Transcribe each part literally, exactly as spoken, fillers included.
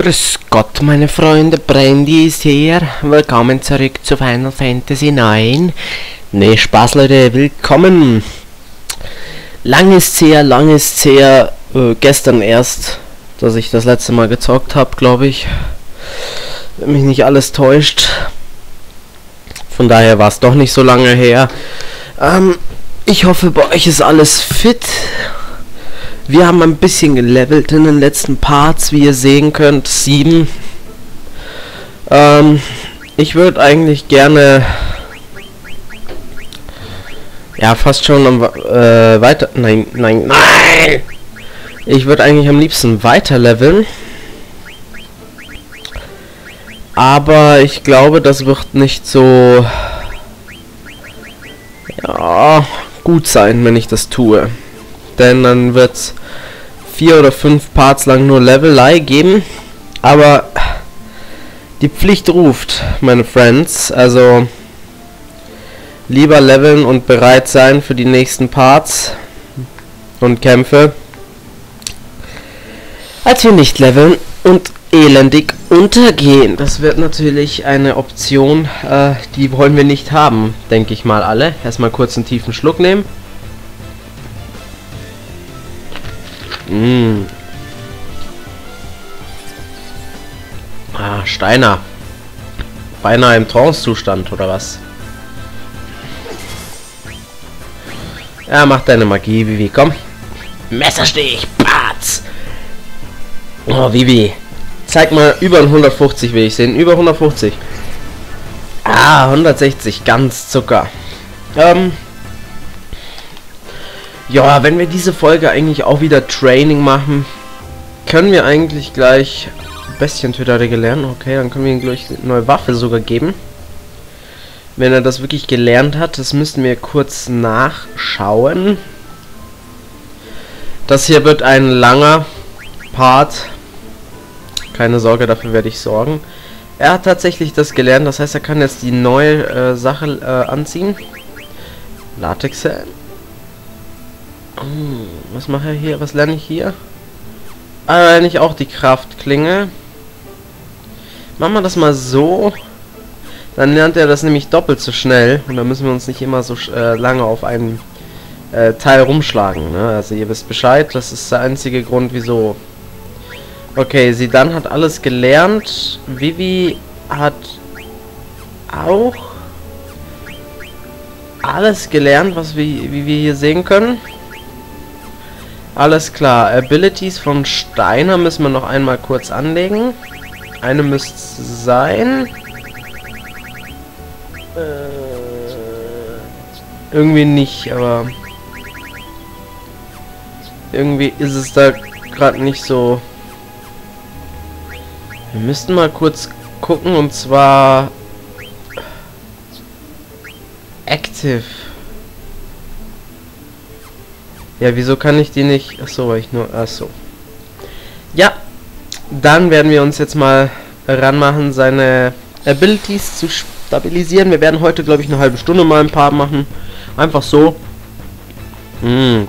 Grüß Gott, meine Freunde, Brandy ist hier. Willkommen zurück zu Final Fantasy neun. Ne, Spaß, Leute, willkommen. Lang ist her, lang ist her. Äh, gestern erst, dass ich das letzte Mal gezockt habe, glaube ich. Wenn mich nicht alles täuscht. Von daher war es doch nicht so lange her. Ähm, ich hoffe, bei euch ist alles fit. Wir haben ein bisschen gelevelt in den letzten Parts, wie ihr sehen könnt. Sieben. Ähm, ich würde eigentlich gerne... Ja, fast schon am, äh, weiter... Nein, nein, nein! Ich würde eigentlich am liebsten weiter leveln. Aber ich glaube, das wird nicht so... Ja, gut sein, wenn ich das tue. Denn dann wird es vier oder fünf Parts lang nur Levelei geben. Aber die Pflicht ruft, meine Friends. Also lieber leveln und bereit sein für die nächsten Parts und Kämpfe, als wir nicht leveln und elendig untergehen. Das wird natürlich eine Option, äh, die wollen wir nicht haben, denke ich mal alle. Erstmal kurz einen tiefen Schluck nehmen. Mmh. Ah, Steiner. Beinahe im Trance-Zustand, oder was? Ja, mach deine Magie, Vivi, komm. Messerstich, Batz. Oh, Vivi. Zeig mal, über hundertfünfzig will ich sehen. Über hundertfünfzig. Ah, hundertsechzig, ganz Zucker. Ähm... Ja, wenn wir diese Folge eigentlich auch wieder Training machen, können wir eigentlich gleich Bestientöter lernen. Okay, dann können wir ihm gleich eine neue Waffe sogar geben. Wenn er das wirklich gelernt hat, das müssten wir kurz nachschauen. Das hier wird ein langer Part. Keine Sorge, dafür werde ich sorgen. Er hat tatsächlich das gelernt, das heißt, er kann jetzt die neue äh, Sache äh, anziehen. Latexhelm. Oh, was mache ich hier? Was lerne ich hier? Ah, lerne ich auch die Kraftklinge. Machen wir das mal so. Dann lernt er das nämlich doppelt so schnell. Und dann müssen wir uns nicht immer so äh, lange auf einen äh, Teil rumschlagen. Ne? Also ihr wisst Bescheid. Das ist der einzige Grund, wieso. Okay, sie dann hat alles gelernt. Vivi hat auch alles gelernt, was wir, wie wir hier sehen können. Alles klar, Abilities von Steiner müssen wir noch einmal kurz anlegen. Eine müsste sein. Äh, irgendwie nicht, aber irgendwie ist es da gerade nicht so. Wir müssten mal kurz gucken, und zwar Active. Ja, wieso kann ich die nicht... Achso, weil ich nur... Achso. Ja, dann werden wir uns jetzt mal ranmachen, seine Abilities zu stabilisieren. Wir werden heute, glaube ich, eine halbe Stunde mal ein paar machen. Einfach so. Mm.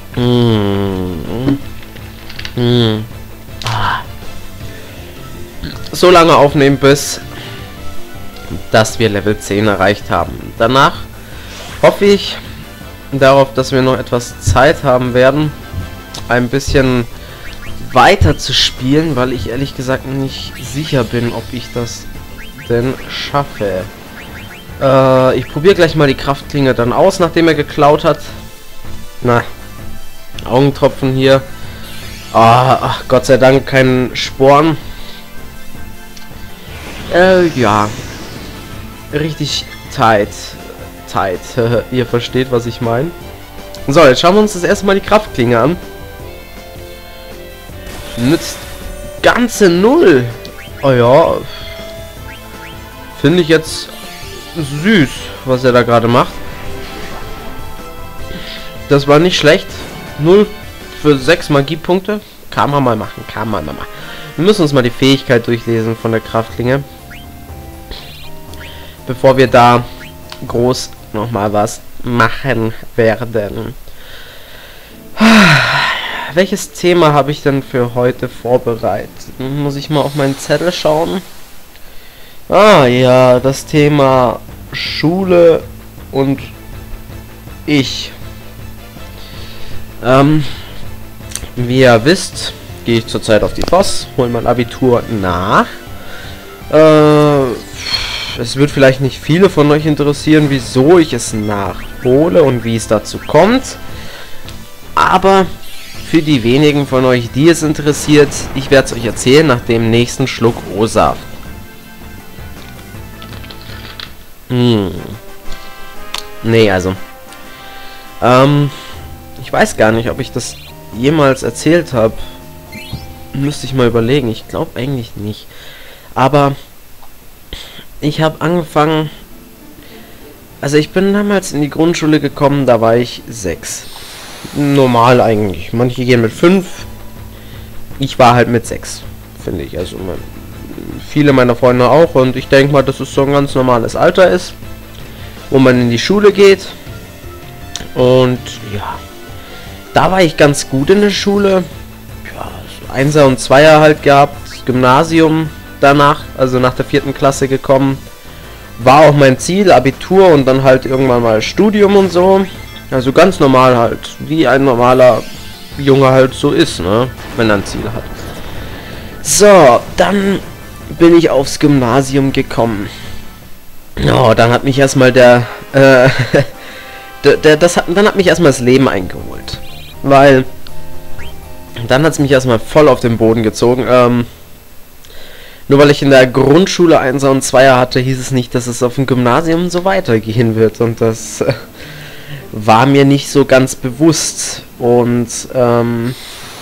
Mm. Mm. Ah. So lange aufnehmen, bis dass wir Level zehn erreicht haben. Danach hoffe ich darauf, dass wir noch etwas Zeit haben werden, ein bisschen weiter zu spielen, weil ich ehrlich gesagt nicht sicher bin, ob ich das denn schaffe. Äh, ich probiere gleich mal die Kraftklinge dann aus, nachdem er geklaut hat. Na, Augentropfen hier. Ah, ach, Gott sei Dank kein Sporn. Äh, ja. Richtig tight. Tight. Ihr versteht, was ich meine. So, jetzt schauen wir uns das erstmal die Kraftklinge an. Nützt ganze null. Oh ja. Finde ich jetzt süß, was er da gerade macht. Das war nicht schlecht. null für sechs Magiepunkte. Kann man mal machen. Kann man mal machen. Wir müssen uns mal die Fähigkeit durchlesen von der Kraftklinge, bevor wir da groß noch mal was machen werden. welches Thema habe ich denn für heute vorbereitet? Muss ich mal auf meinen Zettel schauen. Ah ja, das Thema Schule und ich. Ähm, wie ihr wisst, gehe ich zurzeit auf die F O S, hole mein Abitur nach. Äh, es wird vielleicht nicht viele von euch interessieren, wieso ich es nachhole und wie es dazu kommt. Aber für die wenigen von euch, die es interessiert, ich werde es euch erzählen nach dem nächsten Schluck O-Saft. Hm. Nee, also. Ähm, ich weiß gar nicht, ob ich das jemals erzählt habe. Müsste ich mal überlegen. Ich glaube eigentlich nicht. Aber ich habe angefangen... Also ich bin damals in die Grundschule gekommen, da war ich sechs. Normal eigentlich. Manche gehen mit fünf. Ich war halt mit sechs, finde ich. Also man, viele meiner Freunde auch. Und ich denke mal, dass es so ein ganz normales Alter ist, wo man in die Schule geht. Und ja, da war ich ganz gut in der Schule. Ja, so Einser und Zweier halt gehabt. Gymnasium danach, also nach der vierten Klasse gekommen. War auch mein Ziel, Abitur und dann halt irgendwann mal Studium und so. Also ganz normal halt, wie ein normaler Junge halt so ist, ne, wenn er ein Ziel hat. So, dann bin ich aufs Gymnasium gekommen. Oh, dann hat mich erstmal der, äh, der, der, das hat, dann hat mich erstmal das Leben eingeholt. Weil, dann hat es mich erstmal voll auf den Boden gezogen. Ähm, nur weil ich in der Grundschule Einser und Zweier hatte, hieß es nicht, dass es auf dem Gymnasium so weitergehen wird. Und das äh, war mir nicht so ganz bewusst. Und, ähm,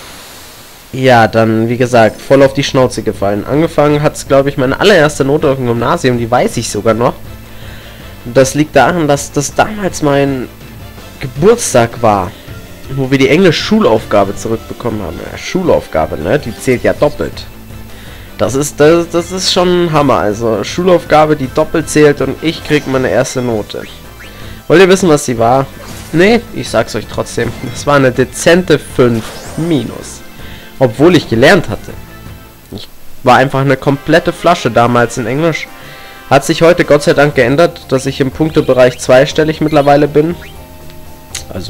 ja, dann, wie gesagt, voll auf die Schnauze gefallen. Angefangen hat es, glaube ich, meine allererste Note auf dem Gymnasium, die weiß ich sogar noch. Das liegt daran, dass das damals mein Geburtstag war, wo wir die Englisch-Schulaufgabe zurückbekommen haben. Ja, Schulaufgabe, ne? Die zählt ja doppelt. Das ist, das, das ist schon ein Hammer. Also, Schulaufgabe, die doppelt zählt und ich krieg meine erste Note. Wollt ihr wissen, was sie war? Nee, ich sag's euch trotzdem. Das war eine dezente fünf minus. Obwohl ich gelernt hatte. Ich war einfach eine komplette Flasche damals in Englisch. Hat sich heute Gott sei Dank geändert, dass ich im Punktebereich zweistellig mittlerweile bin. Also.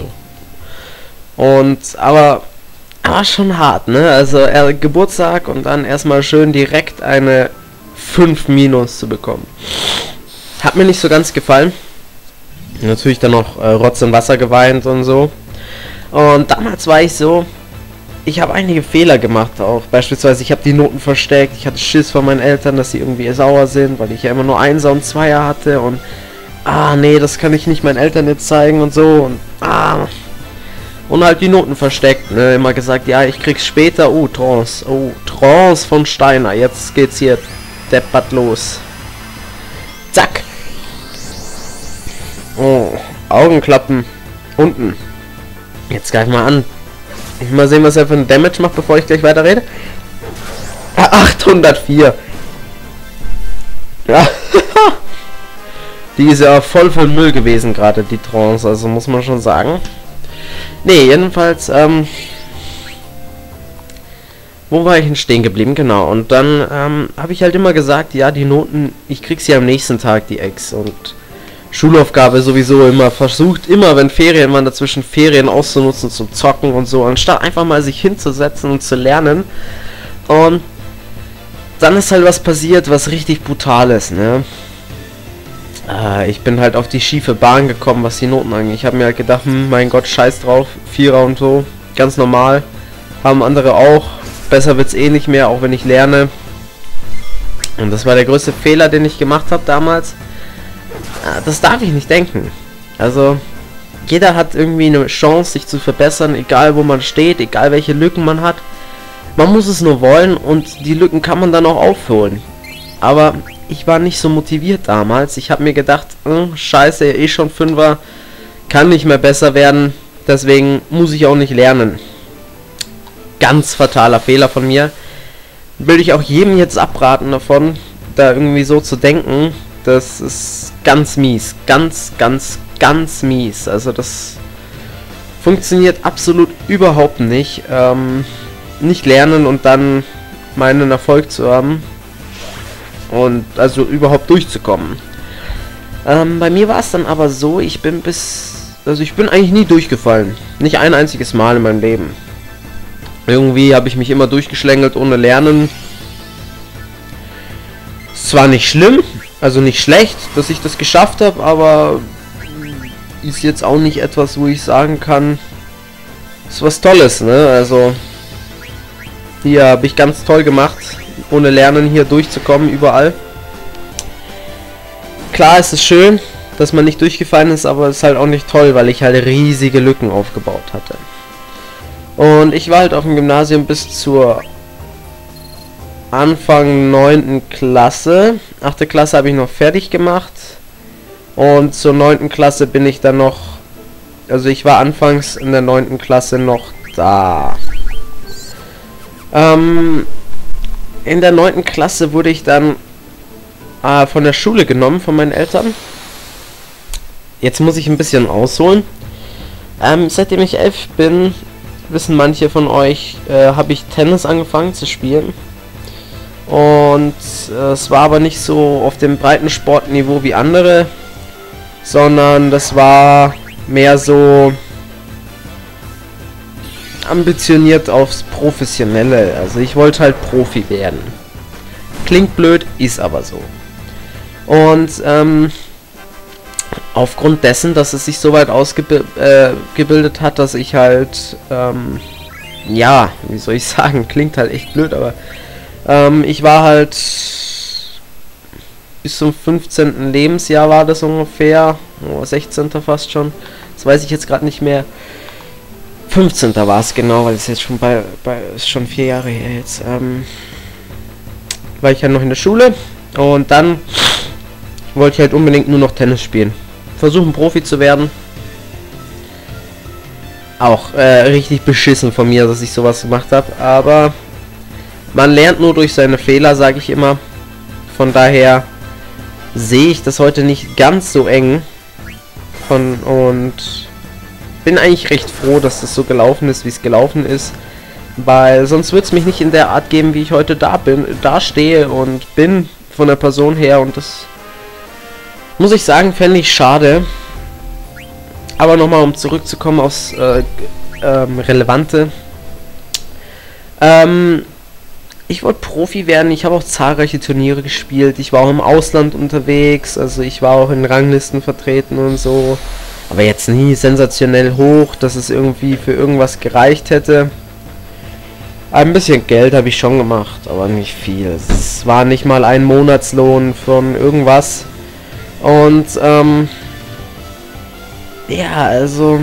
Und, aber, aber schon hart, ne? Also, er, Geburtstag und dann erstmal schön direkt eine fünf minus zu bekommen. Hat mir nicht so ganz gefallen. Natürlich dann noch äh, Rotz und Wasser geweint und so. Und damals war ich so, ich habe einige Fehler gemacht auch. Beispielsweise, ich habe die Noten versteckt. Ich hatte Schiss von meinen Eltern, dass sie irgendwie sauer sind, weil ich ja immer nur Einser und Zweier hatte. Und, ah, nee, das kann ich nicht meinen Eltern jetzt zeigen und so. Und, ah, und halt die Noten versteckt, ne? Immer gesagt, ja, ich krieg's später. Oh, Trance. Oh, Trance von Steiner. Jetzt geht's hier deppert los. Zack. Oh, Augenklappen unten. Jetzt gleich mal an. Ich will mal sehen, was er für ein Damage macht, bevor ich gleich weiter rede. achthundertvier. Ja. Die ist ja voll von Müll gewesen, gerade die Trance. Also muss man schon sagen. Nee, jedenfalls, ähm... wo war ich denn stehen geblieben? Genau. Und dann, ähm, habe ich halt immer gesagt, ja, die Noten, ich krieg sie am nächsten Tag, die Ex. Und Schulaufgabe sowieso immer versucht, immer wenn Ferien waren, dazwischen Ferien auszunutzen zum Zocken und so, anstatt einfach mal sich hinzusetzen und zu lernen. Und dann ist halt was passiert, was richtig brutal ist, ne? Äh, ich bin halt auf die schiefe Bahn gekommen, was die Noten angeht. Ich habe mir halt gedacht, hm, mein Gott, scheiß drauf, Vierer und so, ganz normal. Haben andere auch, besser wird's eh nicht mehr, auch wenn ich lerne. Und das war der größte Fehler, den ich gemacht habe damals. Das darf ich nicht denken. Also, jeder hat irgendwie eine Chance, sich zu verbessern, egal wo man steht, egal welche Lücken man hat. Man muss es nur wollen und die Lücken kann man dann auch aufholen. Aber ich war nicht so motiviert damals. Ich habe mir gedacht, äh, scheiße, eh schon Fünfer, kann nicht mehr besser werden, deswegen muss ich auch nicht lernen. Ganz fataler Fehler von mir. Will ich auch jedem jetzt abraten davon, da irgendwie so zu denken. Das ist ganz mies. Ganz, ganz, ganz mies. Also das Funktioniert absolut überhaupt nicht. Ähm, nicht lernen und dann meinen Erfolg zu haben. Und also überhaupt durchzukommen. Ähm, bei mir war es dann aber so, ich bin bis... Also ich bin eigentlich nie durchgefallen. Nicht ein einziges Mal in meinem Leben. Irgendwie habe ich mich immer durchgeschlängelt ohne Lernen. Es war nicht schlimm, also nicht schlecht, dass ich das geschafft habe, aber ist jetzt auch nicht etwas, wo ich sagen kann, ist was Tolles, ne? Also hier habe ich ganz toll gemacht, ohne Lernen hier durchzukommen, überall. Klar ist es schön, dass man nicht durchgefallen ist, aber es ist halt auch nicht toll, weil ich halt riesige Lücken aufgebaut hatte. Und ich war halt auf dem Gymnasium bis zur Anfang neunten Klasse. achte Klasse habe ich noch fertig gemacht. Und zur neunten Klasse bin ich dann noch... Also ich war anfangs in der neunten Klasse noch da. Ähm, in der neunten Klasse wurde ich dann äh, von der Schule genommen, von meinen Eltern. Jetzt muss ich ein bisschen ausholen. Ähm, seitdem ich elf bin, wissen manche von euch, äh, habe ich Tennis angefangen zu spielen. Und äh, es war aber nicht so auf dem breiten Sportniveau wie andere, sondern das war mehr so ambitioniert aufs Professionelle. Also ich wollte halt Profi werden. Klingt blöd, ist aber so. Und ähm, aufgrund dessen, dass es sich so weit ausgebildet äh, hat, dass ich halt, ähm, ja, wie soll ich sagen, klingt halt echt blöd, aber ähm, ich war halt bis zum fünfzehnten Lebensjahr war das ungefähr, oh, sechzehnten fast schon, das weiß ich jetzt gerade nicht mehr, fünfzehnten war es genau, weil es jetzt schon bei, bei ist schon vier Jahre her jetzt, ähm, war ich ja noch in der Schule und dann wollte ich halt unbedingt nur noch Tennis spielen. Versuchen Profi zu werden. Auch äh, richtig beschissen von mir, dass ich sowas gemacht habe. Aber man lernt nur durch seine Fehler, sage ich immer. Von daher sehe ich das heute nicht ganz so eng. Von, und bin eigentlich recht froh, dass das so gelaufen ist, wie es gelaufen ist. Weil sonst würde es mich nicht in der Art geben, wie ich heute da bin, da stehe und bin von der Person her. Und das... muss ich sagen, fände ich schade. Aber nochmal, um zurückzukommen aufs äh, ähm, Relevante. Ähm, ich wollte Profi werden. Ich habe auch zahlreiche Turniere gespielt. Ich war auch im Ausland unterwegs. Also ich war auch in Ranglisten vertreten und so. Aber jetzt nie sensationell hoch, dass es irgendwie für irgendwas gereicht hätte. Ein bisschen Geld habe ich schon gemacht, aber nicht viel. Es war nicht mal ein Monatslohn von irgendwas. Und, ähm, ja, also,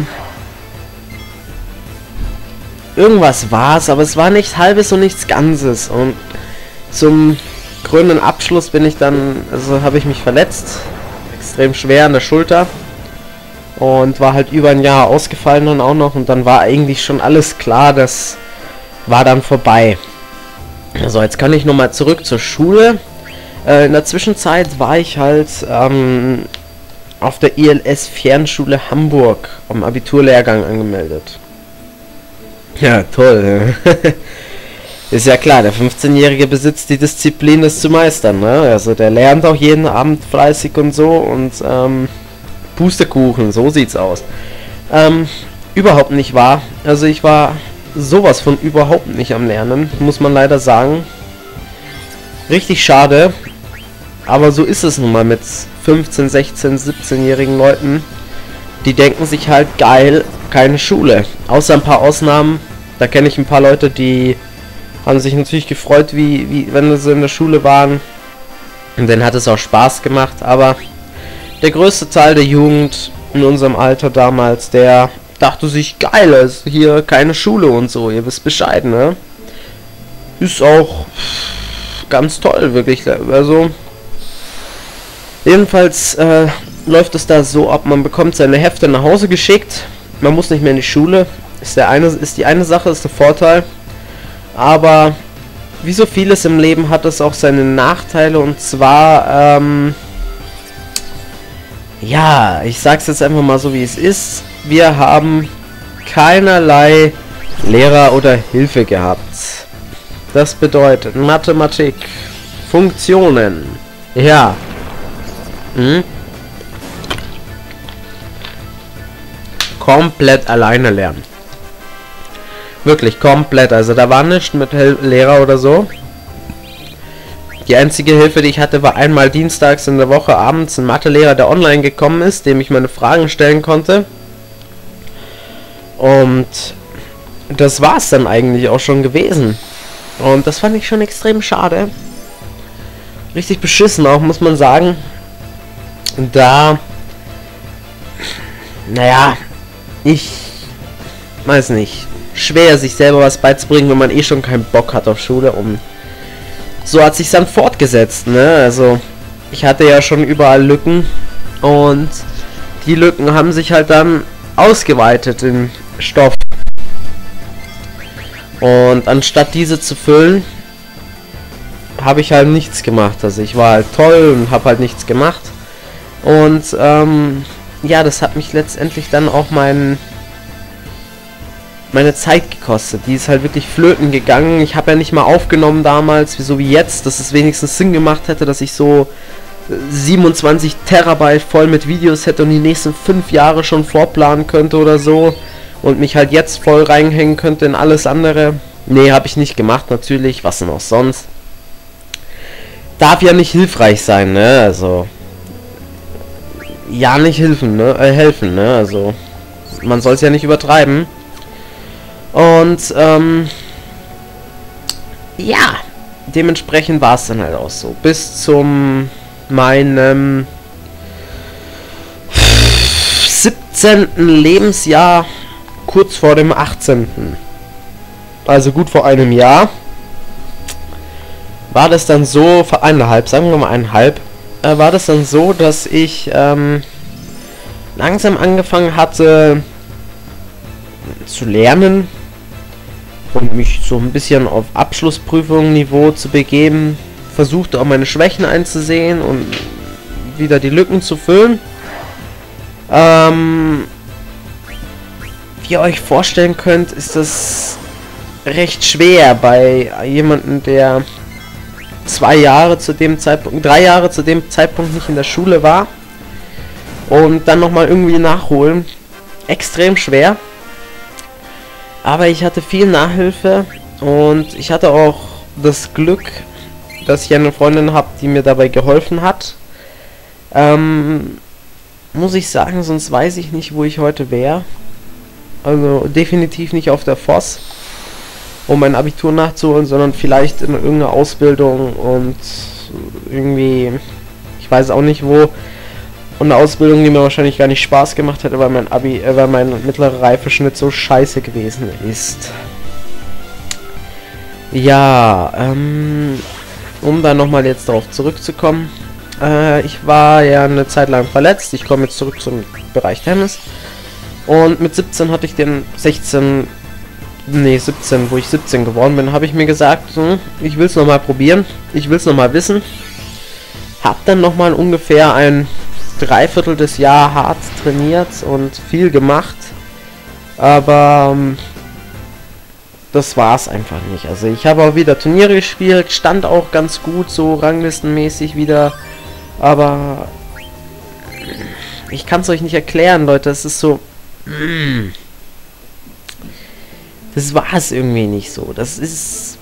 irgendwas war es, aber es war nichts Halbes und nichts Ganzes. Und zum krönenden Abschluss bin ich dann, also habe ich mich verletzt, extrem schwer an der Schulter. Und war halt über ein Jahr ausgefallen dann auch noch. Und dann war eigentlich schon alles klar, das war dann vorbei. So, jetzt kann ich nochmal zurück zur Schule. In der Zwischenzeit war ich halt ähm, auf der I L S Fernschule Hamburg am Abiturlehrgang angemeldet. Ja, toll. Ist ja klar, der fünfzehnjährige besitzt die Disziplin, das zu meistern, ne? Also der lernt auch jeden Abend fleißig und so und ähm, Pustekuchen, so sieht's aus. Ähm, überhaupt nicht wahr. Also ich war sowas von überhaupt nicht am Lernen, muss man leider sagen. Richtig schade. Aber so ist es nun mal mit fünfzehn, sechzehn, siebzehnjährigen Leuten. Die denken sich halt, geil, keine Schule. Außer ein paar Ausnahmen. Da kenne ich ein paar Leute, die haben sich natürlich gefreut, wie, wie wenn sie in der Schule waren. Und denen hat es auch Spaß gemacht. Aber der größte Teil der Jugend in unserem Alter damals, der dachte sich, geil, ist hier keine Schule und so. Ihr wisst Bescheid, ne? Ist auch ganz toll, wirklich. Also... Jedenfalls äh, läuft es da so ab, man bekommt seine Hefte nach Hause geschickt, man muss nicht mehr in die Schule, ist, der eine, ist die eine Sache, ist der Vorteil, aber wie so vieles im Leben hat es auch seine Nachteile und zwar, ähm, ja, ich sag's jetzt einfach mal so wie es ist, wir haben keinerlei Lehrer oder Hilfe gehabt. Das bedeutet Mathematik, Funktionen. Ja. Hm? Komplett alleine lernen. Wirklich komplett. Also da war nichts mit Hel- Lehrer oder so. Die einzige Hilfe, die ich hatte, war einmal dienstags in der Woche abends ein Mathelehrer, der online gekommen ist, dem ich meine Fragen stellen konnte. Und das war es dann eigentlich auch schon gewesen. Und das fand ich schon extrem schade. Richtig beschissen auch, muss man sagen. Da, naja, ich weiß nicht, schwer sich selber was beizubringen, wenn man eh schon keinen Bock hat auf Schule. Und so hat sich dann fortgesetzt, ne? Also ich hatte ja schon überall Lücken und die Lücken haben sich halt dann ausgeweitet in Stoff. Und anstatt diese zu füllen, habe ich halt nichts gemacht. Also ich war halt toll und habe halt nichts gemacht. Und ähm, ja, das hat mich letztendlich dann auch mein, meine Zeit gekostet. Die ist halt wirklich flöten gegangen. Ich habe ja nicht mal aufgenommen damals, so wie jetzt, dass es wenigstens Sinn gemacht hätte, dass ich so siebenundzwanzig Terabyte voll mit Videos hätte und die nächsten fünf Jahre schon vorplanen könnte oder so. Und mich halt jetzt voll reinhängen könnte in alles andere. Nee, habe ich nicht gemacht, natürlich. Was denn auch sonst? Darf ja nicht hilfreich sein, ne? Also ja, nicht helfen, ne? Äh, helfen, ne? Also man soll es ja nicht übertreiben. Und ähm, ja, dementsprechend war es dann halt auch so. Bis zum meinem siebzehnten Lebensjahr, kurz vor dem achtzehnten Also gut vor einem Jahr, war das dann so, vor eineinhalb, sagen wir mal eineinhalb, äh, war das dann so, dass ich ähm, langsam angefangen hatte zu lernen und mich so ein bisschen auf Abschlussprüfungsniveau zu begeben, versuchte auch meine Schwächen einzusehen und wieder die Lücken zu füllen. Ähm, wie ihr euch vorstellen könnt, ist das recht schwer bei jemandem, der zwei Jahre zu dem Zeitpunkt, drei Jahre zu dem Zeitpunkt nicht in der Schule war und dann nochmal irgendwie nachholen. Extrem schwer. Aber ich hatte viel Nachhilfe und ich hatte auch das Glück, dass ich eine Freundin habe, die mir dabei geholfen hat. Ähm, muss ich sagen, sonst weiß ich nicht, wo ich heute wäre. Also definitiv nicht auf der Voss, um mein Abitur nachzuholen, sondern vielleicht in irgendeiner Ausbildung und irgendwie, ich weiß auch nicht wo, und eine Ausbildung, die mir wahrscheinlich gar nicht Spaß gemacht hätte, weil mein Abi, äh, weil mein mittlerer Reifeschnitt so scheiße gewesen ist. Ja, ähm, um dann nochmal jetzt darauf zurückzukommen, äh, ich war ja eine Zeit lang verletzt, ich komme jetzt zurück zum Bereich Tennis, und mit siebzehn hatte ich den sechzehn, nee siebzehn, wo ich siebzehn geworden bin, habe ich mir gesagt, hm, ich will es nochmal probieren, ich will es nochmal wissen, hab dann nochmal ungefähr ein Dreiviertel des Jahr hart trainiert und viel gemacht, aber ähm, das war's einfach nicht. Also ich habe auch wieder Turniere gespielt, stand auch ganz gut so ranglistenmäßig wieder, aber ich kann es euch nicht erklären, Leute, es ist so, das war es irgendwie nicht so. Das ist,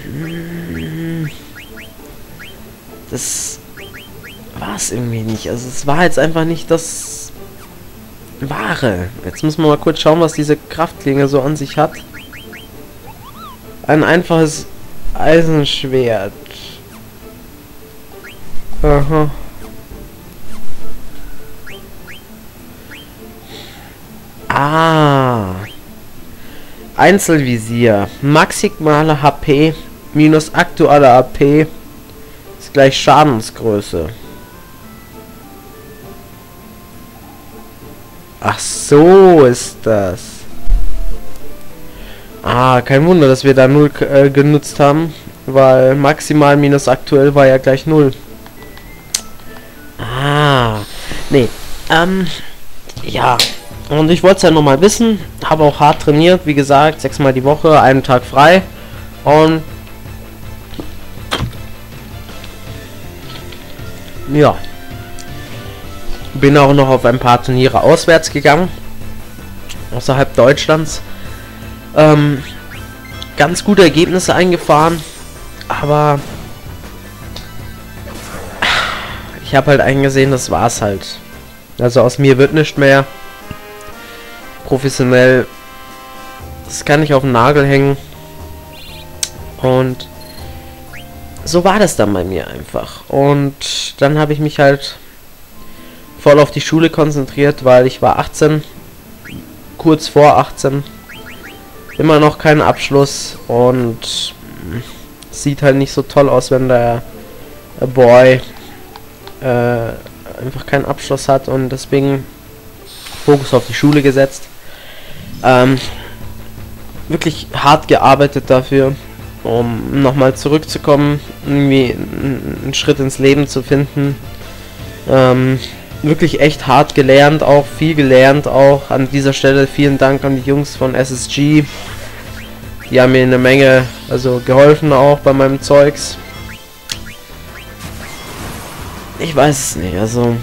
das war es irgendwie nicht. Also es war jetzt einfach nicht das Wahre. Jetzt muss man mal kurz schauen, was diese Kraftklinge so an sich hat. Ein einfaches Eisenschwert. Aha. Ah. Einzelvisier. Maximale H P minus aktuelle A P ist gleich Schadensgröße. Ach so ist das. Ah, kein Wunder, dass wir da null äh, genutzt haben, weil maximal minus aktuell war ja gleich null. Ah, nee, ähm, ja, Und ich wollte es ja nochmal wissen, habe auch hart trainiert, wie gesagt, sechsmal die Woche, einen Tag frei. Und ja, bin auch noch auf ein paar Turniere auswärts gegangen, außerhalb Deutschlands. Ähm, ganz gute Ergebnisse eingefahren, aber ich habe halt eingesehen, das war's halt. Also aus mir wird nicht mehr. Professionell, das kann ich auf den Nagel hängen. Und so war das dann bei mir einfach. Und dann habe ich mich halt voll auf die Schule konzentriert, weil ich war achtzehn, kurz vor achtzehn, immer noch keinen Abschluss und sieht halt nicht so toll aus, wenn der Boy äh, einfach keinen Abschluss hat, und deswegen Fokus auf die Schule gesetzt. Ähm, wirklich hart gearbeitet dafür, um nochmal zurückzukommen, irgendwie einen Schritt ins Leben zu finden. Ähm, wirklich echt hart gelernt, auch viel gelernt, auch an dieser Stelle vielen Dank an die Jungs von S S G. Die haben mir eine Menge also geholfen auch bei meinem Zeugs. Ich weiß es nicht, also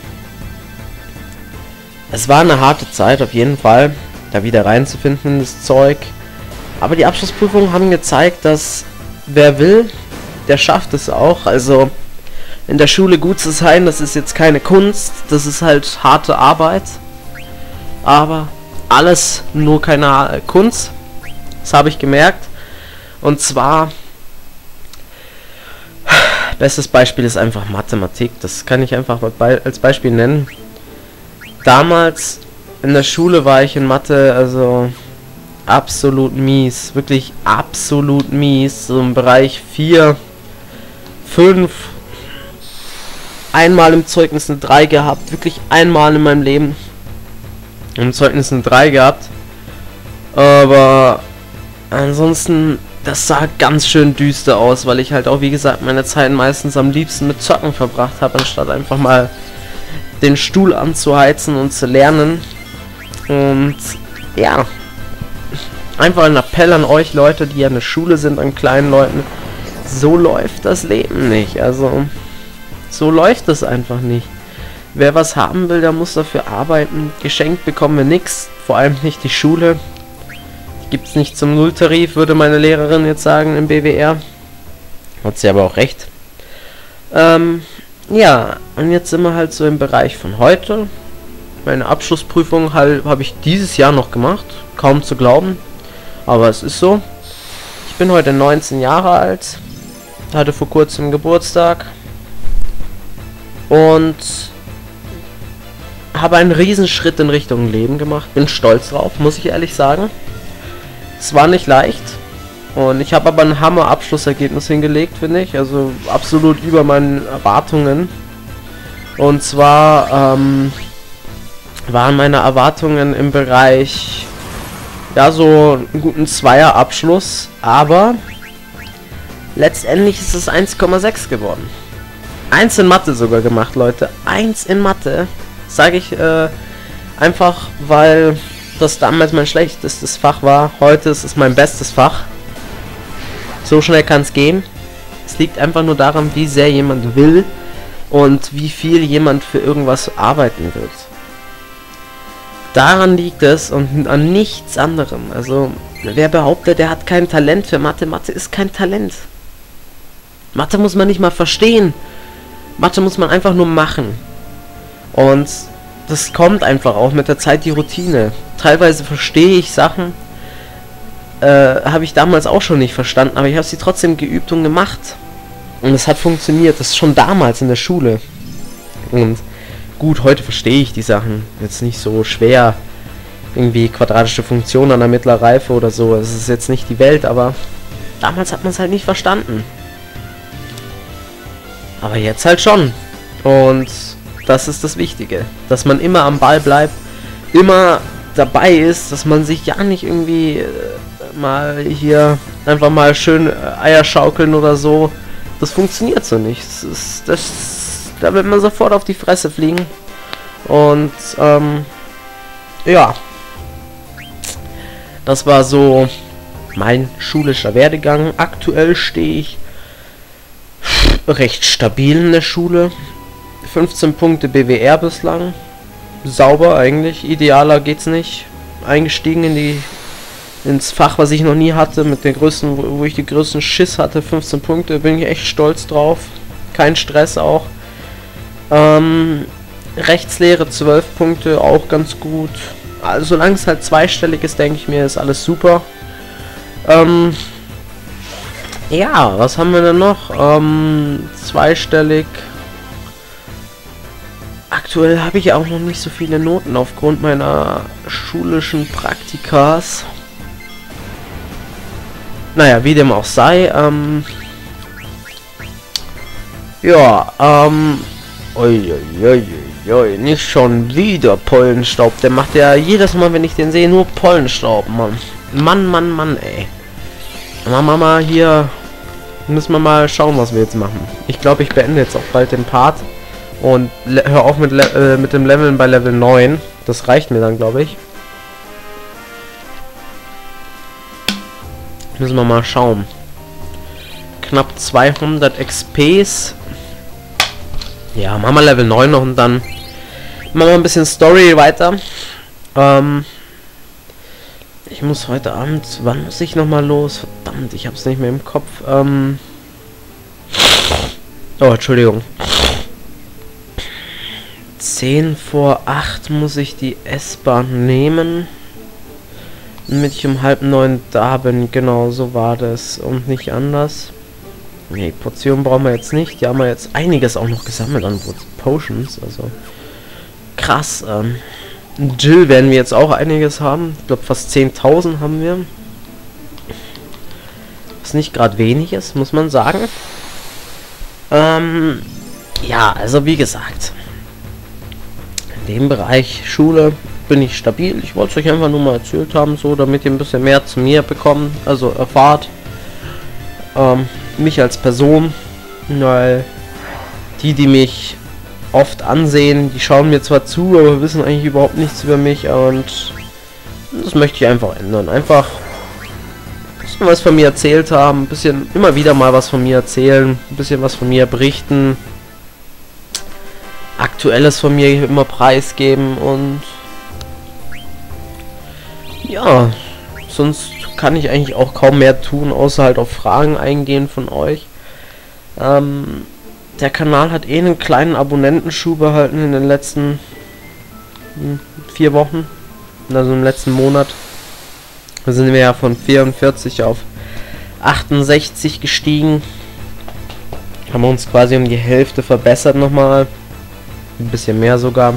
es war eine harte Zeit auf jeden Fall, da wieder reinzufinden in das Zeug. Aber die Abschlussprüfungen haben gezeigt, dass wer will, der schafft es auch. Also in der Schule gut zu sein, das ist jetzt keine Kunst, das ist halt harte Arbeit. Aber alles nur keine Kunst, das habe ich gemerkt. Und zwar, bestes Beispiel ist einfach Mathematik, das kann ich einfach als Beispiel nennen. Damals in der Schule war ich in Mathe also absolut mies, wirklich absolut mies, so im Bereich vier, fünf, einmal im Zeugnis eine drei gehabt, wirklich einmal in meinem Leben im Zeugnis eine drei gehabt, aber ansonsten, das sah ganz schön düster aus, weil ich halt auch, wie gesagt, meine Zeit meistens am liebsten mit Zocken verbracht habe, anstatt einfach mal den Stuhl anzuheizen und zu lernen. Und ja, einfach ein Appell an euch Leute, die an der Schule sind, an kleinen Leuten: So läuft das Leben nicht, also so läuft es einfach nicht. Wer was haben will, der muss dafür arbeiten. Geschenkt bekommen wir nichts, vor allem nicht die Schule. Gibt es nicht zum Nulltarif, würde meine Lehrerin jetzt sagen im B W R. Hat sie aber auch recht. Ähm, ja, und jetzt sind wir halt so im Bereich von heute. Meine Abschlussprüfung halt, habe ich dieses Jahr noch gemacht. Kaum zu glauben, aber es ist so. Ich bin heute neunzehn Jahre alt, hatte vor kurzem Geburtstag und habe einen Riesenschritt in Richtung Leben gemacht. Bin stolz drauf, muss ich ehrlich sagen. Es war nicht leicht und ich habe aber ein Hammer-Abschlussergebnis hingelegt, finde ich. Also absolut über meinen Erwartungen. Und zwar ähm, waren meine Erwartungen im Bereich, ja, so einen guten Zweier-Abschluss, aber letztendlich ist es eins Komma sechs geworden. eins in Mathe sogar gemacht, Leute. eins in Mathe, sage ich äh, einfach, weil das damals mein schlechtestes Fach war. Heute ist es mein bestes Fach. So schnell kann es gehen. Es liegt einfach nur daran, wie sehr jemand will und wie viel jemand für irgendwas arbeiten wird. Daran liegt es und an nichts anderem. Also wer behauptet, der hat kein Talent für Mathe, Mathe ist kein Talent. Mathe muss man nicht mal verstehen. Mathe muss man einfach nur machen. Und das kommt einfach auch mit der Zeit, die Routine. Teilweise verstehe ich Sachen, äh, habe ich damals auch schon nicht verstanden, aber ich habe sie trotzdem geübt und gemacht. Und es hat funktioniert, das ist schon damals in der Schule. Und gut, heute verstehe ich die Sachen jetzt nicht so schwer. Irgendwie quadratische Funktionen an der mittleren Reife oder so, es ist jetzt nicht die Welt, aber damals hat man es halt nicht verstanden. Aber jetzt halt schon. Und das ist das Wichtige, dass man immer am Ball bleibt, immer dabei ist, dass man sich ja nicht irgendwie äh, mal hier einfach mal schön äh, Eier schaukeln oder so. Das funktioniert so nicht. Das ist, das, da wird man sofort auf die Fresse fliegen. Und ähm, Ja. Das war so mein schulischer Werdegang. Aktuell stehe ich recht stabil in der Schule. fünfzehn Punkte B W R bislang. Sauber eigentlich. Idealer geht's nicht. Eingestiegen in die ins Fach, was ich noch nie hatte, mit der größten, wo ich die größten Schiss hatte, fünfzehn Punkte, bin ich echt stolz drauf. Kein Stress auch. Ähm, Rechtslehre zwölf Punkte, auch ganz gut. Also solange es halt zweistellig ist, denke ich mir, ist alles super. Ähm, ja, was haben wir denn noch? Ähm, zweistellig. Aktuell habe ich auch noch nicht so viele Noten aufgrund meiner schulischen Praktikas. Naja, wie dem auch sei, ähm... ja, ähm... ui, ui, ui, ui, nicht schon wieder Pollenstaub. Der macht ja jedes Mal, wenn ich den sehe, nur Pollenstaub, Mann. Mann, Mann, Mann, ey. Mama, Mama, hier müssen wir mal schauen, was wir jetzt machen. Ich glaube, ich beende jetzt auch bald den Part. Und hör auf mit, äh, mit dem Leveln bei Level neun. Das reicht mir dann, glaube ich. Müssen wir mal schauen. Knapp zweihundert X Ps. Ja, machen wir Level neun noch und dann machen wir ein bisschen Story weiter. Ähm, ich muss heute Abend... Wann muss ich nochmal los? Verdammt, ich hab's nicht mehr im Kopf. Ähm, oh, Entschuldigung. zehn vor acht muss ich die S-Bahn nehmen. Damit ich um halb neun da bin. Genau, so war das. Und nicht anders. Nee, Portionen brauchen wir jetzt nicht. Die haben wir jetzt einiges auch noch gesammelt an Potions. Also krass. Ähm, Jill werden wir jetzt auch einiges haben. Ich glaube fast zehntausend haben wir. Was nicht gerade wenig ist, muss man sagen. Ähm, ja, also wie gesagt. In dem Bereich Schule bin ich stabil. Ich wollte es euch einfach nur mal erzählt haben, so damit ihr ein bisschen mehr zu mir bekommt, also erfahrt. Ähm, mich als Person, weil die, die mich oft ansehen, die schauen mir zwar zu, aber wissen eigentlich überhaupt nichts über mich und das möchte ich einfach ändern. Einfach ein bisschen was von mir erzählt haben, ein bisschen immer wieder mal was von mir erzählen, ein bisschen was von mir berichten, Aktuelles von mir immer preisgeben und ja, sonst kann ich eigentlich auch kaum mehr tun, außer halt auf Fragen eingehen von euch. Ähm, der Kanal hat eh einen kleinen Abonnentenschub erhalten in den letzten hm, vier Wochen, also im letzten Monat. Da sind wir ja von vierundvierzig auf achtundsechzig gestiegen. Haben wir uns quasi um die Hälfte verbessert nochmal. Ein bisschen mehr sogar.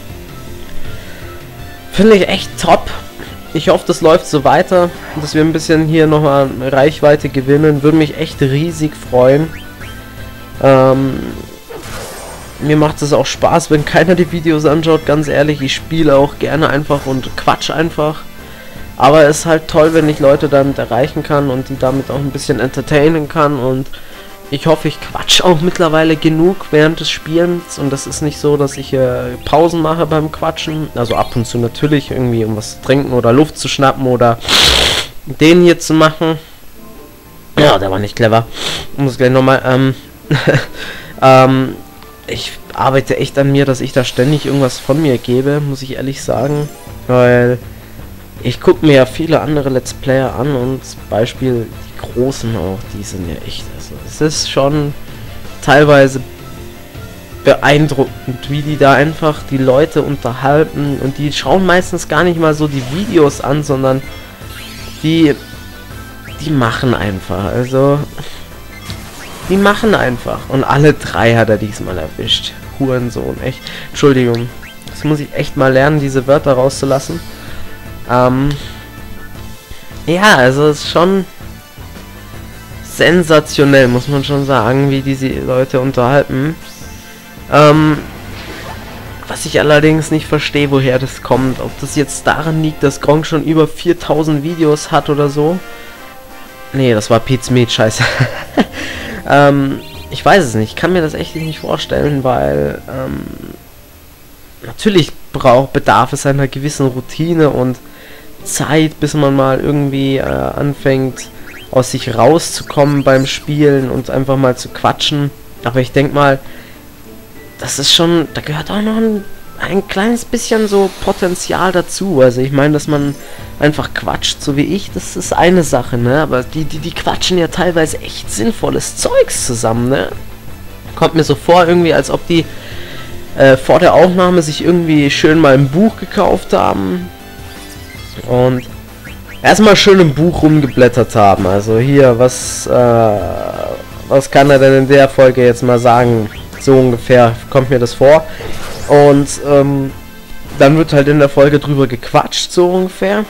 Finde ich echt top. Ich hoffe, das läuft so weiter, dass wir ein bisschen hier nochmal Reichweite gewinnen. Würde mich echt riesig freuen. Ähm, mir macht es auch Spaß, wenn keiner die Videos anschaut, ganz ehrlich. Ich spiele auch gerne einfach und quatsch einfach. Aber es ist halt toll, wenn ich Leute damit erreichen kann und die damit auch ein bisschen entertainen kann. Und ich hoffe, ich quatsch auch mittlerweile genug während des Spielens. Und das ist nicht so, dass ich äh, Pausen mache beim Quatschen. Also ab und zu natürlich irgendwie, um was zu trinken oder Luft zu schnappen oder den hier zu machen. Ja, der war nicht clever. Ich muss gleich nochmal, ähm, ähm, ich arbeite echt an mir, dass ich da ständig irgendwas von mir gebe, muss ich ehrlich sagen. Weil ich gucke mir ja viele andere Let's Player an und zum Beispiel die Großen auch, die sind ja echt, also es ist schon teilweise beeindruckend, wie die da einfach die Leute unterhalten und die schauen meistens gar nicht mal so die Videos an, sondern die, die machen einfach, also die machen einfach und alle drei hat er diesmal erwischt. Hurensohn, echt, Entschuldigung, das muss ich echt mal lernen, diese Wörter rauszulassen. Ähm, ja, also es ist schon sensationell, muss man schon sagen, wie diese Leute unterhalten. Ähm, was ich allerdings nicht verstehe, woher das kommt. Ob das jetzt daran liegt, dass Gronkh schon über viertausend Videos hat oder so. Nee, das war Pete's Meat, scheiße. ähm, ich weiß es nicht, ich kann mir das echt nicht vorstellen, weil ähm, natürlich braucht, bedarf es einer gewissen Routine und Zeit, bis man mal irgendwie äh, anfängt, aus sich rauszukommen beim Spielen und einfach mal zu quatschen. Aber ich denke mal, das ist schon, da gehört auch noch ein, ein kleines bisschen so Potenzial dazu. Also ich meine, dass man einfach quatscht, so wie ich, das ist eine Sache, ne? Aber die, die, die quatschen ja teilweise echt sinnvolles Zeugs zusammen, ne? Kommt mir so vor, irgendwie, als ob die äh, vor der Aufnahme sich irgendwie schön mal ein Buch gekauft haben und erstmal schön im Buch rumgeblättert haben. Also hier, was, äh, was kann er denn in der Folge jetzt mal sagen? So ungefähr kommt mir das vor. Und ähm, dann wird halt in der Folge drüber gequatscht, so ungefähr.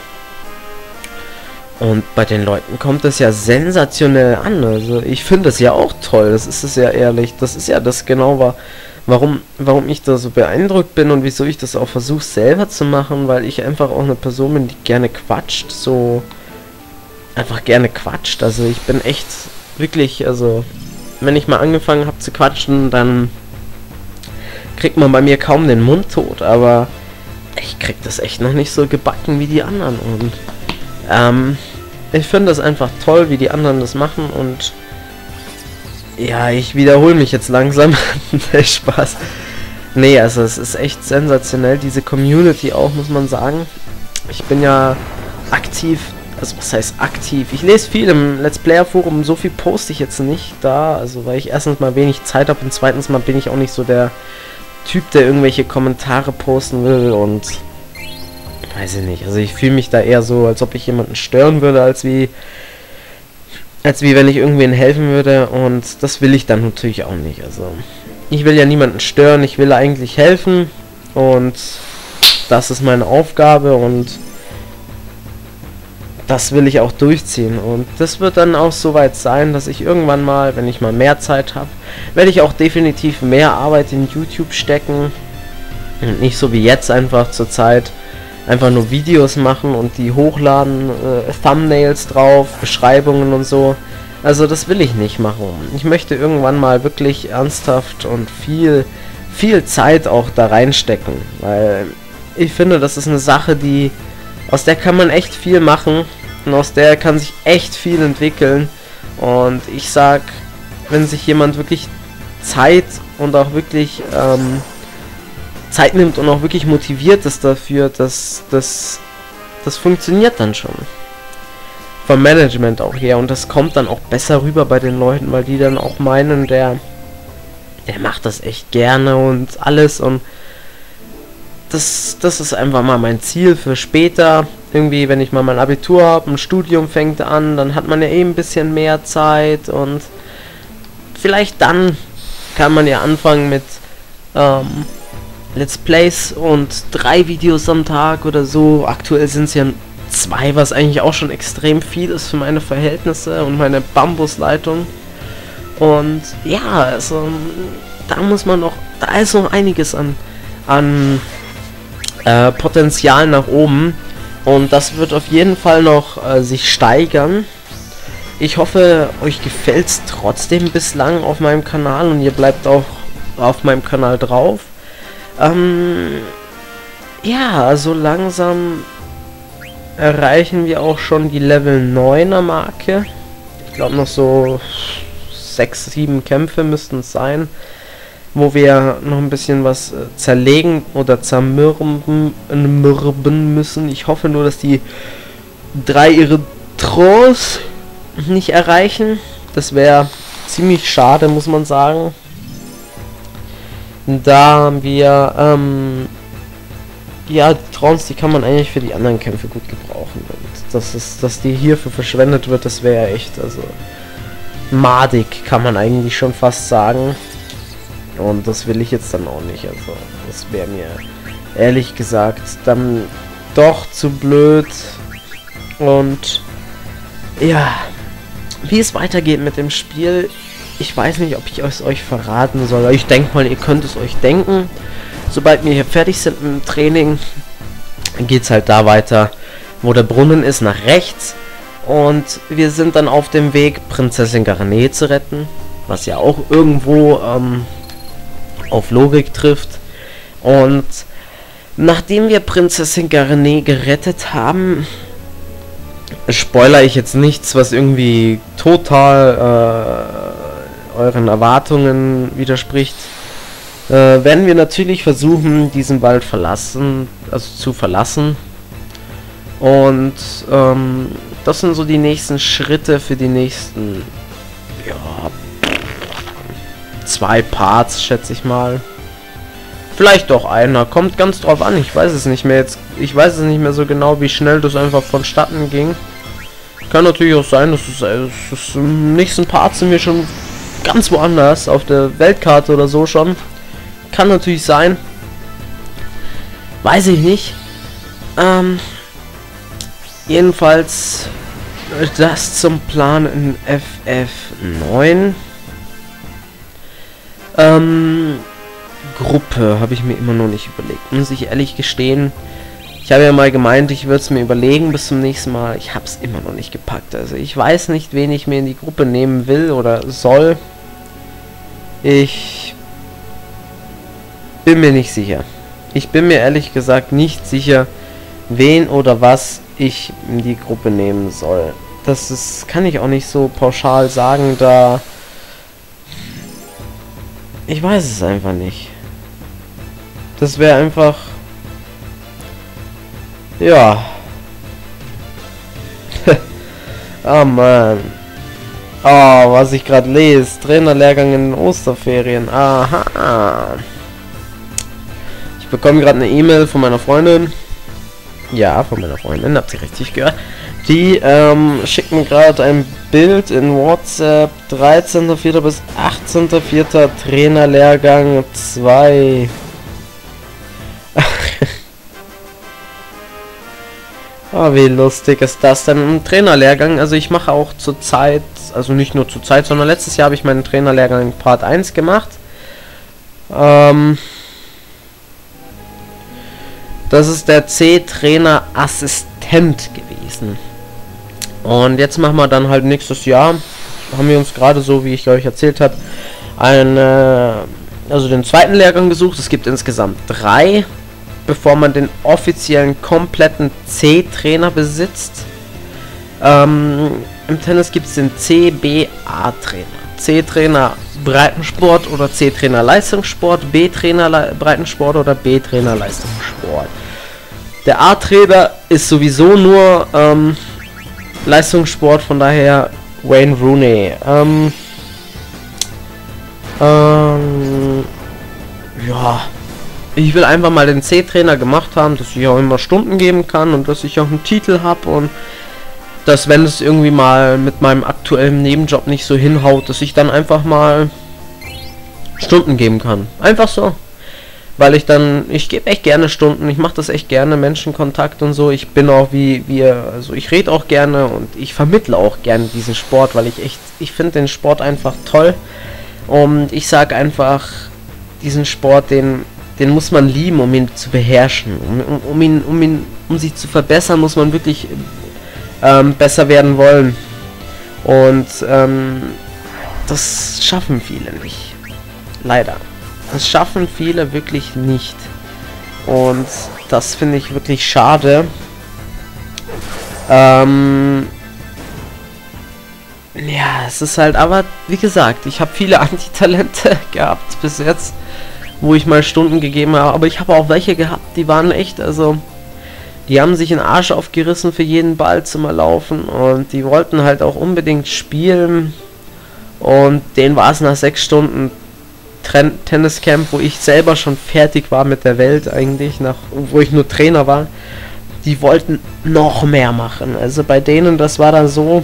Und bei den Leuten kommt das ja sensationell an. Also ich finde das ja auch toll, das ist es ja ehrlich. Das ist ja das genau war, warum, warum ich da so beeindruckt bin und wieso ich das auch versuche selber zu machen, weil ich einfach auch eine Person bin, die gerne quatscht, so einfach gerne quatscht. Also ich bin echt wirklich, also wenn ich mal angefangen habe zu quatschen, dann kriegt man bei mir kaum den Mund tot, aber ich krieg das echt noch nicht so gebacken wie die anderen und ähm, ich finde das einfach toll, wie die anderen das machen und ja, ich wiederhole mich jetzt langsam. Spaß. Nee, also es ist echt sensationell, diese Community auch, muss man sagen. Ich bin ja aktiv, also was heißt aktiv? Ich lese viel im Let's Player Forum, so viel poste ich jetzt nicht da, also weil ich erstens mal wenig Zeit habe und zweitens mal bin ich auch nicht so der Typ, der irgendwelche Kommentare posten will und weiß ich nicht, also ich fühle mich da eher so, als ob ich jemanden stören würde, als wie als wie wenn ich irgendwen helfen würde und das will ich dann natürlich auch nicht. Also ich will ja niemanden stören, ich will eigentlich helfen und das ist meine Aufgabe und das will ich auch durchziehen und das wird dann auch soweit sein, dass ich irgendwann mal, wenn ich mal mehr Zeit habe, werde ich auch definitiv mehr Arbeit in YouTube stecken und nicht so wie jetzt einfach zur Zeit einfach nur Videos machen und die hochladen, äh, Thumbnails drauf, Beschreibungen und so. Also das will ich nicht machen. Ich möchte irgendwann mal wirklich ernsthaft und viel, viel Zeit auch da reinstecken, weil ich finde, das ist eine Sache, die, aus der kann man echt viel machen und aus der kann sich echt viel entwickeln und ich sag, wenn sich jemand wirklich Zeit und auch wirklich ähm, Zeit nimmt und auch wirklich motiviert ist dafür, dass das das funktioniert dann schon. Vom Management auch her und das kommt dann auch besser rüber bei den Leuten, weil die dann auch meinen, der der macht das echt gerne und alles und das, das ist einfach mal mein Ziel für später. Irgendwie, wenn ich mal mein Abitur habe, ein Studium fängt an, dann hat man ja eh ein bisschen mehr Zeit und vielleicht dann kann man ja anfangen mit ähm, Let's Plays und drei Videos am Tag oder so. Aktuell sind es ja zwei, was eigentlich auch schon extrem viel ist für meine Verhältnisse und meine Bambusleitung. Und ja, also da muss man noch, da ist noch einiges an, an äh, Potenzial nach oben. Und das wird auf jeden Fall noch äh, sich steigern. Ich hoffe, euch gefällt es trotzdem bislang auf meinem Kanal und ihr bleibt auch auf meinem Kanal drauf. Ähm, ja, also langsam erreichen wir auch schon die Level neuner Marke. Ich glaube noch so sechs, sieben Kämpfe müssten es sein, wo wir noch ein bisschen was äh, zerlegen oder zermürben mürben müssen. Ich hoffe nur, dass die drei ihre Trance nicht erreichen. Das wäre ziemlich schade, muss man sagen. Da wir, ähm, ja, die Trance, die kann man eigentlich für die anderen Kämpfe gut gebrauchen. Und das ist, dass die hierfür verschwendet wird, das wäre echt, also, madig, kann man eigentlich schon fast sagen. Und das will ich jetzt dann auch nicht, also, das wäre mir, ehrlich gesagt, dann doch zu blöd. Und, ja, wie es weitergeht mit dem Spiel, ich weiß nicht, ob ich es euch verraten soll. Ich denke mal, ihr könnt es euch denken. Sobald wir hier fertig sind mit dem Training, geht es halt da weiter, wo der Brunnen ist, nach rechts. Und wir sind dann auf dem Weg, Prinzessin Garnet zu retten. Was ja auch irgendwo ähm, auf Logik trifft. Und Nachdem wir Prinzessin Garnet gerettet haben, spoilere ich jetzt nichts, was irgendwie total äh, euren Erwartungen widerspricht, äh, werden wir natürlich versuchen, diesen Wald verlassen, also zu verlassen. Und ähm, das sind so die nächsten Schritte für die nächsten, ja, zwei Parts, schätze ich mal. Vielleicht doch einer, kommt ganz drauf an, ich weiß es nicht mehr jetzt, ich weiß es nicht mehr so genau, wie schnell das einfach vonstatten ging. Kann natürlich auch sein, dass es, äh, es im nächsten Part sind wir schon ganz woanders, auf der Weltkarte oder so schon. Kann natürlich sein. Weiß ich nicht. Ähm, jedenfalls das zum Plan in F F neun. Ähm... Gruppe habe ich mir immer noch nicht überlegt, muss ich ehrlich gestehen. Ich habe ja mal gemeint, ich würde es mir überlegen bis zum nächsten Mal. Ich habe es immer noch nicht gepackt. Also ich weiß nicht, wen ich mir in die Gruppe nehmen will oder soll. Ich bin mir nicht sicher. Ich bin mir ehrlich gesagt nicht sicher, wen oder was ich in die Gruppe nehmen soll. Das ist, kann ich auch nicht so pauschal sagen, da ich weiß es einfach nicht. Das wäre einfach... Ja. Oh Mann. Oh, was ich gerade lese. Trainerlehrgang in den Osterferien. Aha. Ich bekomme gerade eine E-Mail von meiner Freundin. Ja, von meiner Freundin. Habt ihr richtig gehört? Die ähm, schickt mir gerade ein Bild in WhatsApp. dreizehnter vierter bis achtzehnter vierter Trainerlehrgang zwei. Oh, wie lustig ist das denn? Ein Trainerlehrgang, also ich mache auch zur Zeit, also nicht nur zur Zeit, sondern letztes Jahr habe ich meinen Trainerlehrgang Part eins gemacht. Ähm, das ist der C-Trainer Assistent gewesen. Und jetzt machen wir dann halt nächstes Jahr, haben wir uns gerade so, wie ich euch erzählt habe, einen, äh, also den zweiten Lehrgang gesucht. Es gibt insgesamt drei, bevor man den offiziellen kompletten C-Trainer besitzt. Ähm, im Tennis gibt es den C B A-Trainer. C-Trainer Breitensport oder C-Trainer Leistungssport, B-Trainer Le Breitensport oder B-Trainer Leistungssport. Der A-Trainer ist sowieso nur ähm, Leistungssport, von daher Wayne Rooney. Ähm, ähm, ja, ich will einfach mal den C-Trainer gemacht haben, dass ich auch immer Stunden geben kann und dass ich auch einen Titel habe und dass, wenn es irgendwie mal mit meinem aktuellen Nebenjob nicht so hinhaut, dass ich dann einfach mal Stunden geben kann. Einfach so. Weil ich dann, ich gebe echt gerne Stunden, ich mache das echt gerne, Menschenkontakt und so. Ich bin auch wie wir, also ich rede auch gerne und ich vermittle auch gerne diesen Sport, weil ich echt, ich finde den Sport einfach toll. Und ich sage einfach, diesen Sport, den Den muss man lieben, um ihn zu beherrschen. Um, um, um ihn, um ihn, um sich zu verbessern, muss man wirklich ähm, besser werden wollen. Und ähm, das schaffen viele nicht. Leider. Das schaffen viele wirklich nicht. Und das finde ich wirklich schade. Ähm, ja, es ist halt, aber wie gesagt, ich habe viele Antitalente gehabt bis jetzt, wo ich mal Stunden gegeben habe, aber ich habe auch welche gehabt, die waren echt, also die haben sich den Arsch aufgerissen für jeden Ball zum Laufen und die wollten halt auch unbedingt spielen und denen war es nach sechs Stunden Tren Tenniscamp, wo ich selber schon fertig war mit der Welt eigentlich, nach wo ich nur Trainer war, die wollten noch mehr machen, also bei denen, das war dann so,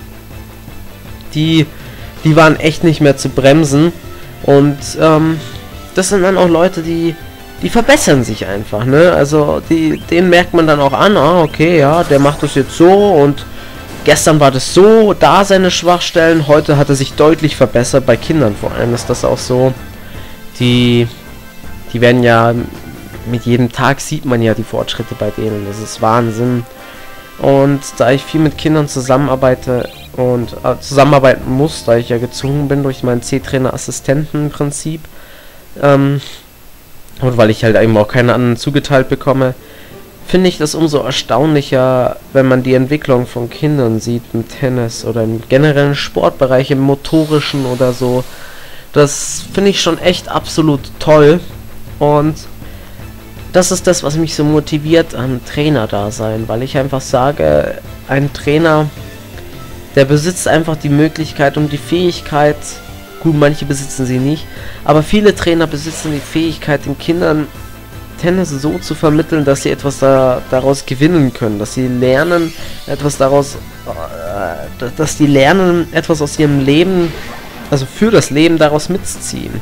die, die waren echt nicht mehr zu bremsen und ähm, das sind dann auch Leute, die die verbessern sich einfach, ne? Also die, denen merkt man dann auch an, ah, okay, ja, der macht das jetzt so und gestern war das so, da seine Schwachstellen, heute hat er sich deutlich verbessert, bei Kindern vor allem ist das auch so, die, die werden ja, mit jedem Tag sieht man ja die Fortschritte bei denen, das ist Wahnsinn. Und da ich viel mit Kindern zusammenarbeite und äh, zusammenarbeiten muss, da ich ja gezwungen bin durch meinen C-Trainer-Assistenten-Prinzip, Ähm, und weil ich halt eben auch keine anderen zugeteilt bekomme, finde ich das umso erstaunlicher, wenn man die Entwicklung von Kindern sieht im Tennis oder im generellen Sportbereich, im motorischen oder so. Das finde ich schon echt absolut toll. Und das ist das, was mich so motiviert am Trainer-Dasein, weil ich einfach sage, ein Trainer, der besitzt einfach die Möglichkeit und die Fähigkeit, gut, manche besitzen sie nicht, aber viele Trainer besitzen die Fähigkeit, den Kindern Tennis so zu vermitteln, dass sie etwas da, daraus gewinnen können, dass sie lernen, etwas daraus, äh, dass die lernen, etwas aus ihrem Leben, also für das Leben daraus mitziehen.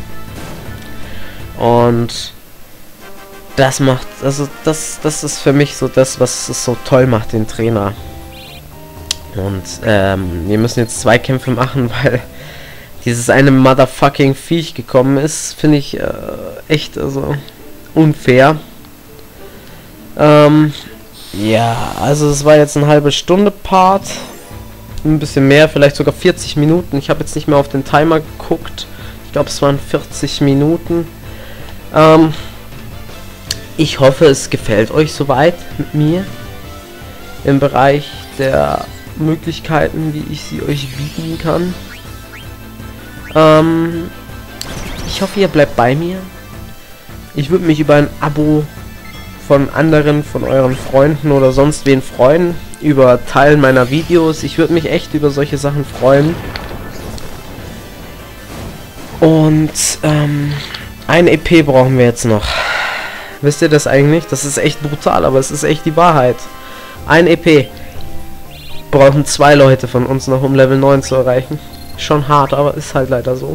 Und das macht, also das, das ist für mich so das, was es so toll macht, den Trainer. Und ähm, wir müssen jetzt zwei Kämpfe machen, weil dieses eine motherfucking Viech gekommen ist, finde ich äh, echt, also unfair. Ähm, ja, also es war jetzt eine halbe Stunde Part. Ein bisschen mehr, vielleicht sogar vierzig Minuten. Ich habe jetzt nicht mehr auf den Timer geguckt. Ich glaube, es waren vierzig Minuten. Ähm, ich hoffe, es gefällt euch soweit mit mir. Im Bereich der Möglichkeiten, wie ich sie euch bieten kann. Ähm, ich hoffe, ihr bleibt bei mir. Ich würde mich über ein Abo von anderen, von euren Freunden oder sonst wen freuen, über Teilen meiner Videos. Ich würde mich echt über solche Sachen freuen. Und ähm, ein E P brauchen wir jetzt noch. Wisst ihr das eigentlich? Das ist echt brutal, aber es ist echt die Wahrheit. Ein E P brauchen zwei Leute von uns noch, um Level neun zu erreichen. Schon hart, aber ist halt leider so.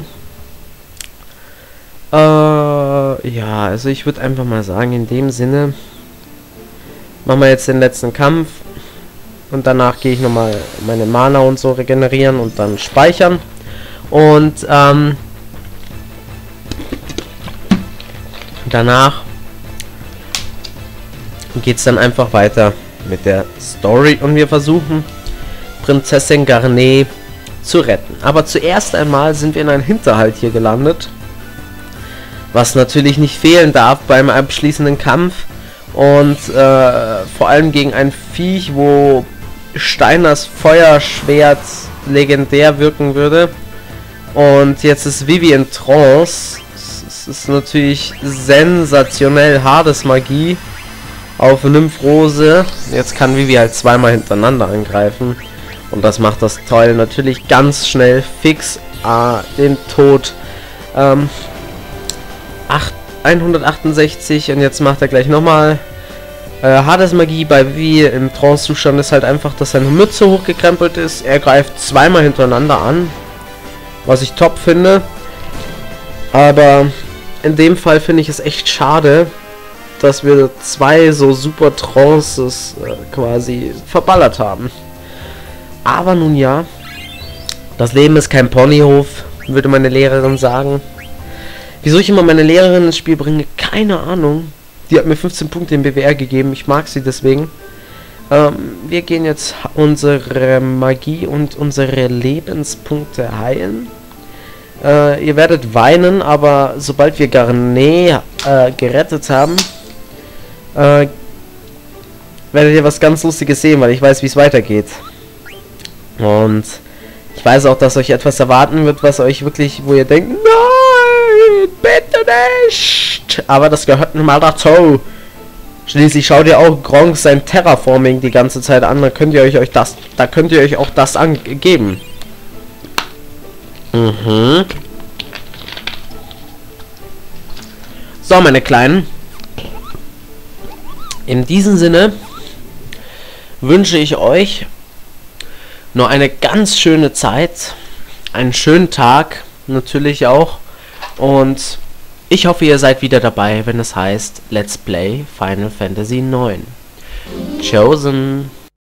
Äh, ja, also ich würde einfach mal sagen, in dem Sinne machen wir jetzt den letzten Kampf und danach gehe ich nochmal meine Mana und so regenerieren und dann speichern und ähm, danach geht es dann einfach weiter mit der Story und wir versuchen Prinzessin Garnet zu retten. Aber zuerst einmal sind wir in einem Hinterhalt hier gelandet, was natürlich nicht fehlen darf beim abschließenden Kampf und äh, vor allem gegen ein Viech, wo Steiners Feuerschwert legendär wirken würde. Und jetzt ist Vivi in Trance. Es ist natürlich sensationell Hades Magie auf Nymphose. Jetzt kann Vivi halt zweimal hintereinander angreifen. Und das macht das toll. Natürlich ganz schnell, fix, äh, den Tod. Ähm, hundertachtundsechzig und jetzt macht er gleich nochmal. Äh, Hades Magie bei Vivi im Trance-Zustand ist halt einfach, dass seine Mütze hochgekrempelt ist. Er greift zweimal hintereinander an. Was ich top finde. Aber in dem Fall finde ich es echt schade, dass wir zwei so super Trances äh, quasi verballert haben. Aber nun ja, das Leben ist kein Ponyhof, würde meine Lehrerin sagen. Wieso ich immer meine Lehrerin ins Spiel bringe, keine Ahnung. Die hat mir fünfzehn Punkte im B W R gegeben, ich mag sie deswegen. Ähm, wir gehen jetzt unsere Magie und unsere Lebenspunkte heilen. Äh, ihr werdet weinen, aber sobald wir Garnet äh, gerettet haben, äh, werdet ihr was ganz Lustiges sehen, weil ich weiß, wie es weitergeht. Und ich weiß auch, dass euch etwas erwarten wird, was euch wirklich, wo ihr denkt, nein, bitte nicht. Aber das gehört nun mal dazu. Schließlich schaut ihr auch Gronk sein Terraforming die ganze Zeit an, da könnt ihr euch, euch das, da könnt ihr euch auch das angeben. Mhm. So, meine Kleinen. In diesem Sinne wünsche ich euch nur eine ganz schöne Zeit, einen schönen Tag natürlich auch und ich hoffe, ihr seid wieder dabei, wenn es heißt Let's Play Final Fantasy neun. Chosen.